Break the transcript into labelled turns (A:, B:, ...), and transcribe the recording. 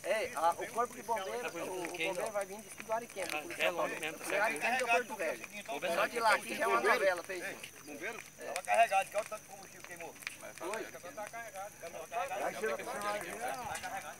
A: O corpo de bombeiro, o bombeiro vai vir do Ariquemes.
B: É longe mesmo, tá
A: certo? Ariquemes é o Porto Velho. Só de lá aqui já é uma novela, fez isso.
C: Bombeiro? Tava carregado, que olha o tanto de combustível queimou.
A: Foi?
C: Tá carregado. Tá carregado.